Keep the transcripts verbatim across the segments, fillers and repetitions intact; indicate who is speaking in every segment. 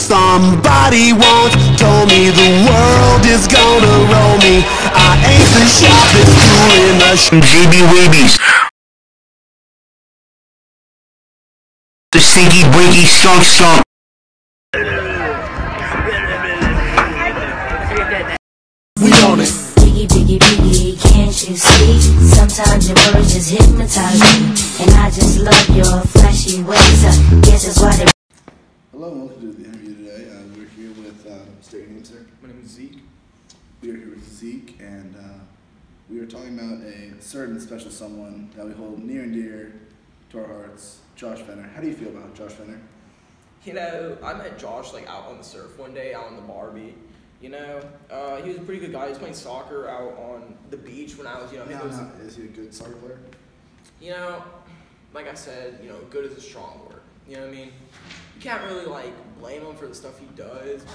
Speaker 1: Somebody once told me the world is gonna roll me. I ain't the sharpest tool in the sh- G B Weebies. The stinky, breaky, skunk, skunk. We on it.
Speaker 2: Biggie, biggie, biggie, can't you see? Sometimes your words just hypnotize me, and I just love your flashy ways. I guess that's why they.
Speaker 3: Hello and welcome to the interview today. Uh, we're here with, uh, state your name, sir.
Speaker 4: My name is Zeke.
Speaker 3: We are here with Zeke, and uh, we are talking about a certain special someone that we hold near and dear to our hearts, Josh Fenner. How do you feel about Josh Fenner?
Speaker 4: You know, I met Josh like out on the surf one day, out on the Barbie. You know, uh, he was a pretty good guy. He was playing soccer out on the beach when I was, you know.
Speaker 3: No,
Speaker 4: was,
Speaker 3: no. Is he a good soccer player?
Speaker 4: You know, like I said, you know, good is a strong word. You know what I mean? You can't really like blame him for the stuff he does.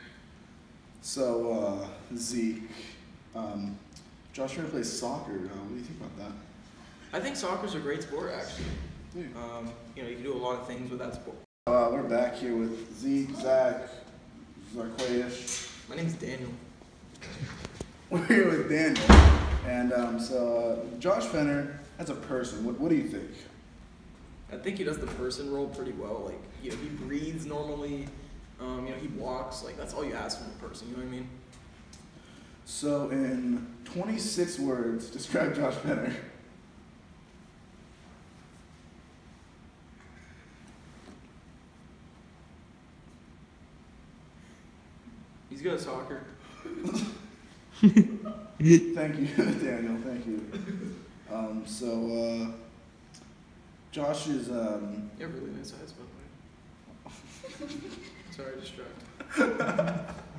Speaker 3: So, uh, Zeke, um, Josh Fenner plays soccer. Uh, what do you think about that?
Speaker 4: I think soccer's a great sport, actually.
Speaker 3: Yeah.
Speaker 4: Um, you know, you can do a lot of things with that sport.
Speaker 3: Uh, we're back here with Zeke, Zach, Zarquaish.
Speaker 4: My name's Daniel.
Speaker 3: We're here with Daniel. And um, so, uh, Josh Fenner, as a person, what, what do you think?
Speaker 4: I think he does the person role pretty well. Like, you know, he breathes normally. Um, you know, he walks. Like, that's all you ask from a person. You know what I mean?
Speaker 3: So, in twenty-six words, describe Josh Fenner.
Speaker 4: He's good at soccer.
Speaker 3: Thank you, Daniel. Thank you. Um, so, uh, Josh is. Um,
Speaker 4: you have really nice eyes, by the way. Sorry, distracted.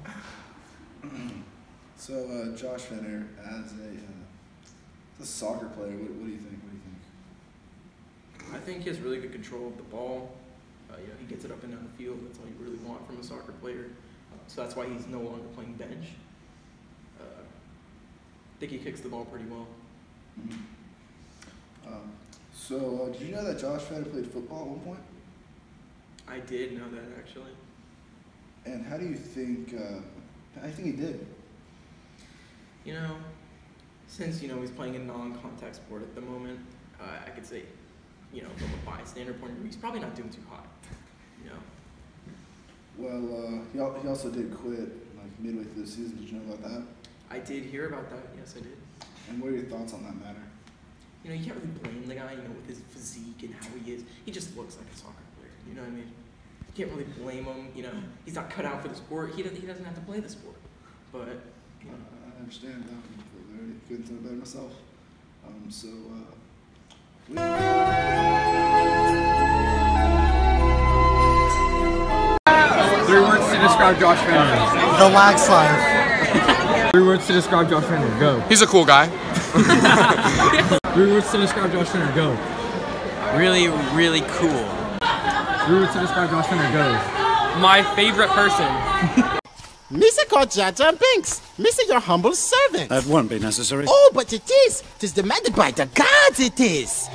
Speaker 3: so, uh, Josh Fenner, as a, uh, as a soccer player, what, what do you think? What do you think?
Speaker 4: I think he has really good control of the ball. Uh, you know, he gets it up and down the field. That's all you really want from a soccer player. So that's why he's no longer playing bench. Uh, I think he kicks the ball pretty well.
Speaker 3: Mm-hmm. um, so, uh, did you know that Josh Fenner played football at one point?
Speaker 4: I did know that, actually.
Speaker 3: And how do you think, uh, how do you think he did?
Speaker 4: You know, since, you know, he's playing a non-contact sport at the moment, uh, I could say, you know, from a bystander point of view, he's probably not doing too hot, you know.
Speaker 3: Well, uh, he, al he also did quit like midway through the season. Did you know about that?
Speaker 4: I did hear about that. Yes, I did.
Speaker 3: And what are your thoughts on that matter?
Speaker 4: You know, you can't really blame the guy, you know, with his physique and how he is. He just looks like a soccer player. You know what I mean? You can't really blame him. You know, he's not cut out for the sport. He doesn't. He doesn't have to play the sport. But you know.
Speaker 3: I understand that. I really couldn't know better myself. Um, so. Uh,
Speaker 5: Three words to describe Josh Fenner.
Speaker 6: The wax life.
Speaker 5: Three words to describe Josh Fenner. Go.
Speaker 7: He's a cool guy.
Speaker 5: Three words to describe Josh Fenner. Go.
Speaker 8: Really, really cool.
Speaker 5: Three words to describe Josh Fenner. Go.
Speaker 8: My favorite person.
Speaker 6: Mister called Jaja Binks. Mister your humble servant.
Speaker 9: That won't be necessary.
Speaker 6: Oh, but it is. It is demanded by the gods, it is.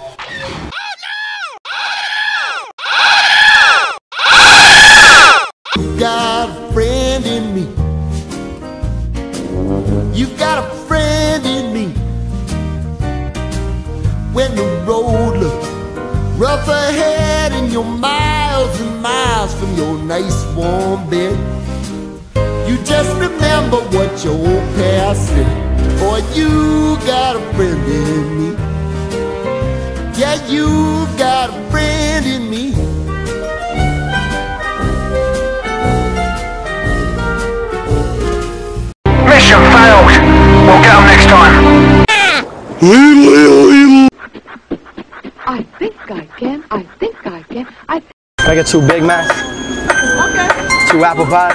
Speaker 6: Got a friend in me. You've got a friend in me. When the road looks rough ahead and you're miles and miles from your nice warm bed, you just remember what your old past said. Boy, you got a friend in me. Yeah, you got a friend in me.
Speaker 1: Mission failed. We'll get them next time.
Speaker 10: I think I can. I think I can. I th
Speaker 11: Can I get two Big Macs?
Speaker 10: Okay.
Speaker 11: Two apple pies?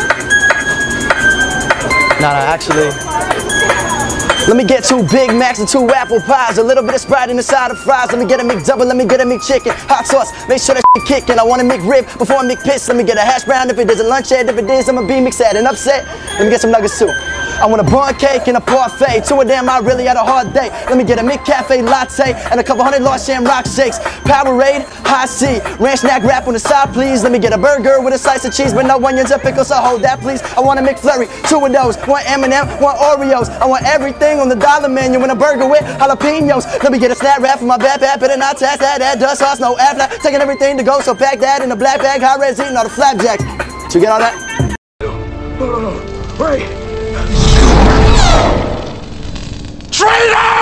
Speaker 11: Nah, nah, actually. Let me get two Big Macs and two apple pies. A little bit of Sprite in the side of fries. Let me get a McDouble, let me get a McChicken. Hot sauce, make sure that kick and I want a McRib before I make piss. Let me get a hash brown if it is a lunch head. If it is, I'ma be mixed and upset. Let me get some nuggets too. I want a bun cake and a parfait. Two of them, I really had a hard day. Let me get a McCafe latte and a couple hundred large shamrock shakes. Powerade, high C, ranch snack wrap on the side, please. Let me get a burger with a slice of cheese, but no onions or pickles, so hold that, please. I want a McFlurry, two of those, one M and M, one Oreos. I want everything on the dollar menu and a burger with jalapenos. Let me get a snap wrap for my backpack, better not tax that, that dust sauce, no after. Taking everything to go, so pack that in a black bag. High res eating all the flapjacks. Did you get all that?
Speaker 1: Oh, wait. Traitor!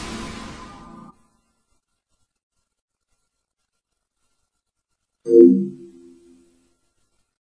Speaker 2: Thank you.